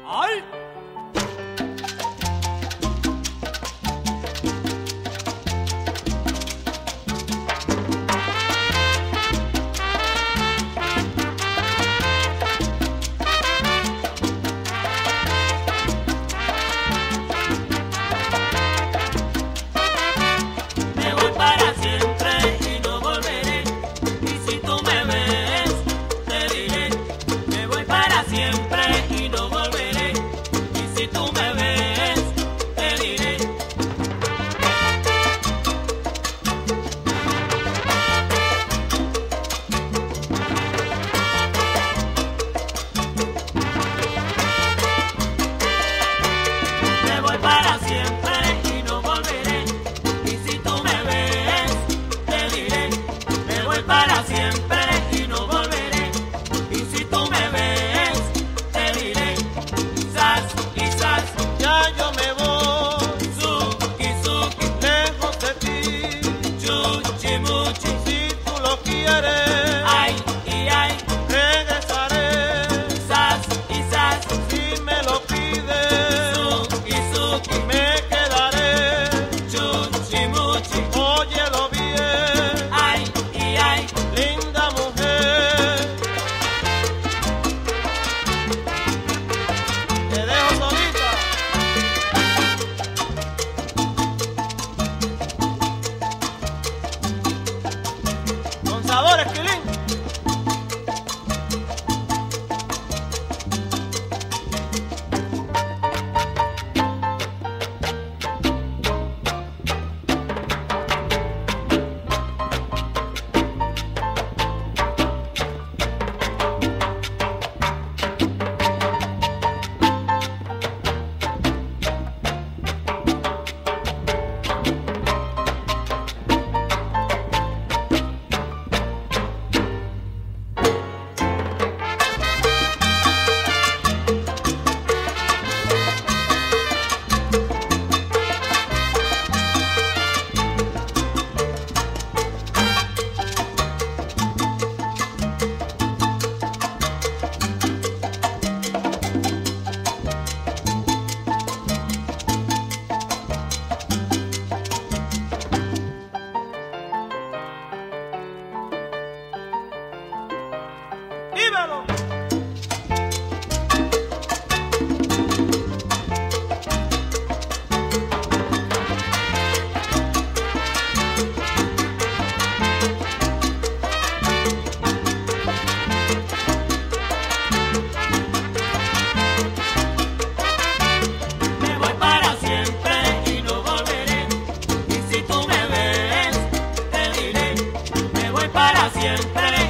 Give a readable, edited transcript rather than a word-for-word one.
¡Ay! Me voy para siempre y no volveré. Y si tú me ves, te diré. Me voy para siempre y no volveré. Y si tú me ves, te diré. Me voy para siempre y no volveré. Y si tú me ves, te diré. Me voy para siempre y no volveré. Y si tú me ves, te diré. Quizás, quizás, Ya yo me voy, Suki, Suki, lejos de ti. Chuchi, Muchi, Si tú lo quieres, ay, y ay, regresaré. quizás, quizás, Si me lo pides, Suki, Suki, me quedaré. Chuchi, Muchi, Óyelo bien, ay, y ay. linda mujer. Te dejo solita. Con sabor, Esquilín. Dímelo. Me voy para siempre y no volveré. Y si tú me ves, te diré. Me voy para siempre